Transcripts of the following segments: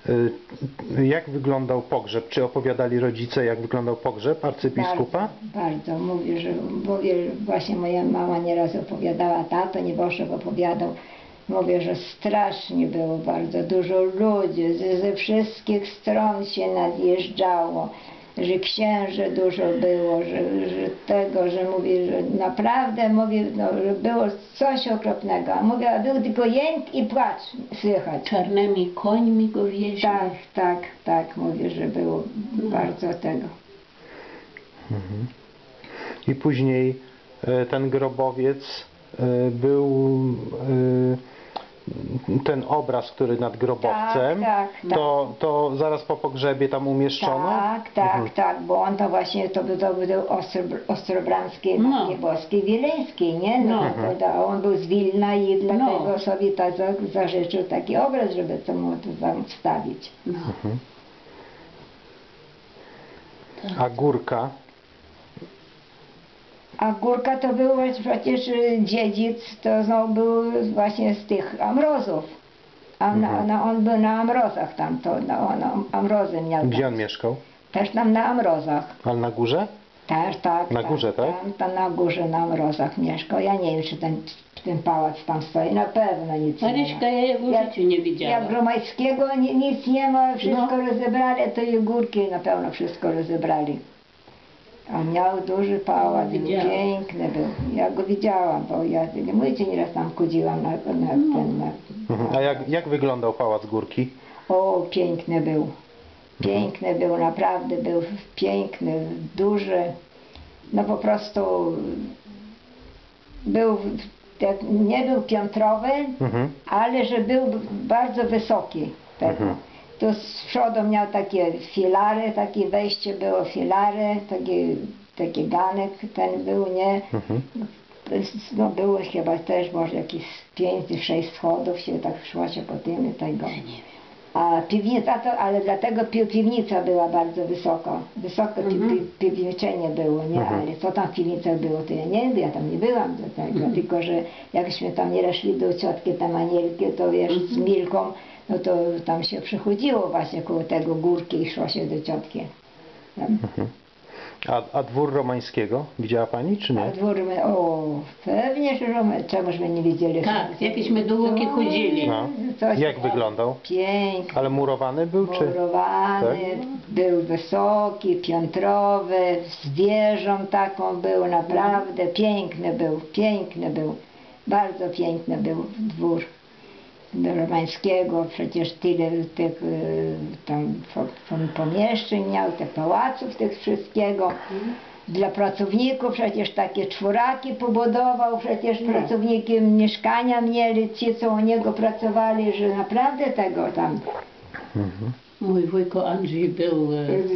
Jak wyglądał pogrzeb? Czy opowiadali rodzice, jak wyglądał pogrzeb arcybiskupa? Bardzo. Mówię, właśnie moja mama nieraz opowiadała, tato nieboszek opowiadał. Mówię, że strasznie było bardzo dużo ludzi, ze wszystkich stron się nadjeżdżało, że księży dużo było, że mówię, że naprawdę mówię, no, że było coś okropnego. A mówię, a był tylko jęk i płacz słychać. Czarnymi końmi go wieźli. Tak, mówię, że było bardzo tego. Mhm. I później ten grobowiec był ten obraz, który nad grobowcem, Tak. To zaraz po pogrzebie tam umieszczono? Tak, bo on to właśnie to był Ostrobramskiej Matki Boskiej Wileńskiej, nie? On był z Wilna i dlatego sobie tak zażyczył taki obraz, żeby to mu tam wstawić. A górka? A Górka to był przecież dziedzic, to znowu był właśnie z tych Amrozów. On był na Amrozach tam, Amrozy miał. Gdzie tam. on mieszkał? Też tam na Amrozach. Ale na górze? Tak. Na górze, tak? Tam na górze na Amrozach mieszkał. Ja nie wiem, czy ten pałac tam stoi. Na pewno nic nie ma. Maryśka, ja jego w życiu nie widziała. Jak Gromańskiego nic nie ma, wszystko rozebrali, to i Górki na pewno wszystko rozebrali. On miał duży pałac, piękny był. Ja go widziałam, bo ja nieraz tam chodziłam na ten. A jak wyglądał pałac Górki? O, piękny był. Piękny był, naprawdę był piękny, duży. No po prostu był, nie był piętrowy, ale że był bardzo wysoki. Tu z przodu miał takie filary, takie wejście było filary, taki ganek ten był, nie? No było chyba też może jakieś 5-6 schodów się tak szło się po tym i tego. A piwnica to, ale dlatego piwnica była bardzo wysoko. Wysoko piwniczenie było, nie? Ale co tam w piwnicach było, to ja nie wiem, ja tam nie byłam do tego. Tylko, że jakśmy tam nie szli do ciotki tam Anielki, to wiesz, z Milką, no to tam się przychodziło właśnie koło tego Górki i szło się do ciotki. A dwór Romańskiego widziała pani, czy nie? A dwór, pewnie, że czegoż my nie widzieli. Tak, jakieśmy długo chodzili. Jak wyglądał? Piękny. Ale murowany był, czy? Murowany, był wysoki, piętrowy, z wieżą taką był, naprawdę piękny był. Bardzo piękny był dwór do Romańskiego, przecież tyle tych tam pomieszczeń miał, tych pałaców, tych wszystkiego. Dla pracowników przecież takie czworaki pobudował, przecież pracowniki mieszkania mieli, ci co u niego pracowali, że naprawdę tego tam. Mój wujko Andrzej był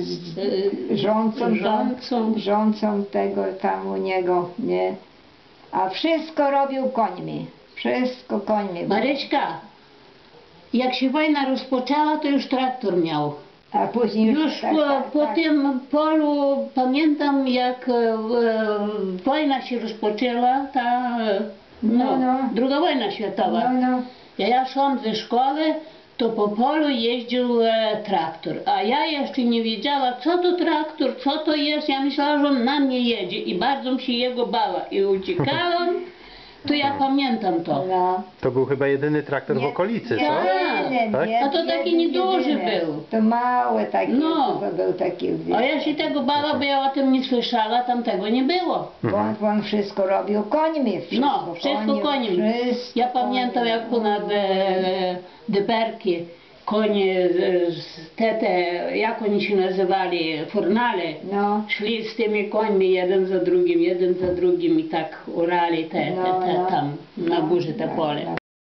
rządcą tego tam u niego, nie? A wszystko robił końmi. Wszystko końmi. Maryśka, jak się wojna rozpoczęła, to już traktor miał. A później już po tym polu, pamiętam jak wojna się rozpoczęła, ta druga wojna światowa. Ja szłam ze szkoły, to po polu jeździł traktor, a ja jeszcze nie wiedziała, co to traktor, co to jest. Ja myślałam, że on na mnie jedzie i bardzo się jego bała i uciekałam. To ja pamiętam to. To był chyba jedyny traktor w okolicy, co? Tak? A to taki nieduży był. To mały taki, to był taki. A ja się tego bała, bo ja o tym nie słyszała, tam tego nie było. Bo on wszystko robił końmi. Wszystko końmi. Ja pamiętam jak ponad deperki, konie, jak oni się nazywali, furnale, szli z tymi końmi jeden za drugim i tak orali tam na górze te pole.